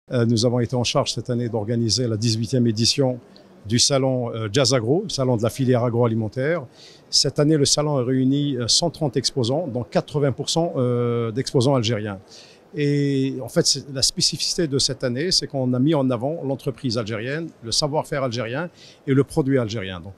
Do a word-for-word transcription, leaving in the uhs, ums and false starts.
Euh, nous avons été en charge cette année d'organiser la dix-huitième édition du salon euh, Jazz Agro, le salon de la filière agroalimentaire. Cette année, le salon a réuni cent trente exposants, dont quatre-vingts pour cent euh, d'exposants algériens. Et en fait, la spécificité de cette année, c'est qu'on a mis en avant l'entreprise algérienne, le savoir-faire algérien et le produit algérien. Donc,